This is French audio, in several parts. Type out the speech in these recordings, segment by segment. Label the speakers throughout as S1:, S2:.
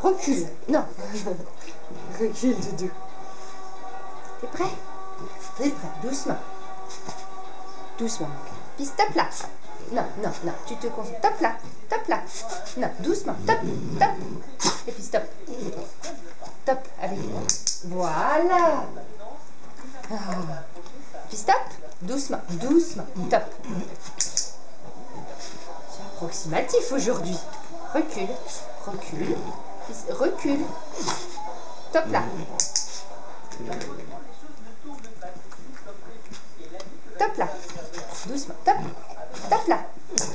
S1: recule. Non. Recule, Doudou. T'es prêt? T'es prêt? Doucement. Doucement. Puis stop là. Non, non, non. Tu te concentres. Top là. Top là. Non, doucement. Top, top. Et puis stop. Top avec moi. Voilà. Ah. Puis stop. Doucement, doucement. Top. C'est approximatif aujourd'hui. Recule, recule, puis recule. Top là. Top là. Doucement. Top. Top là.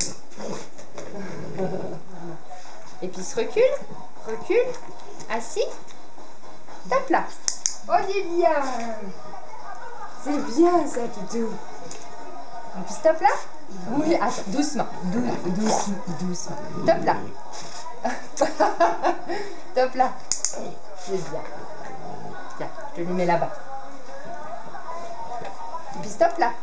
S1: Et puis se recule. Recule. Assis. Top là. Oh, il est bien. C'est bien ça, Toutou. Et puis stop là. Oui, attends, doucement. Doucement, doucement. Top là. Top là. C'est bien. Tiens, je te le mets là-bas. Et puis stop là.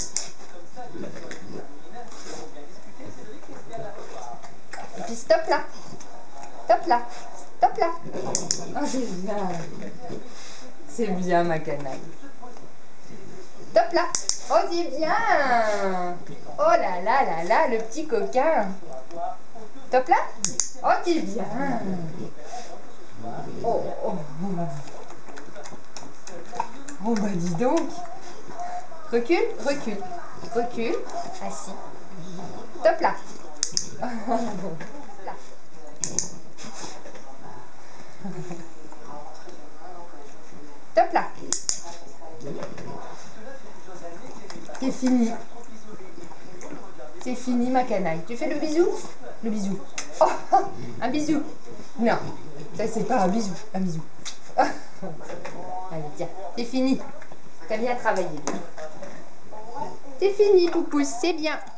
S1: Et puis stop là. Stop là. Stop là. Oh, c'est bien. C'est bien, ma canaille. Top là. Oh, c'est bien. Oh là là là là, le petit coquin. Top là. Oh, c'est bien. Oh, oh. Oh, bah dis donc. Recule, recule. Recule. Assis. Top là. Là. Top là. C'est fini. C'est fini, ma canaille. Tu fais le bisou? Le bisou. Oh, un bisou. Non, ça c'est pas un bisou. Un bisou. Allez, tiens, c'est fini. T'as bien travaillé. C'est fini, Poupousse, c'est bien.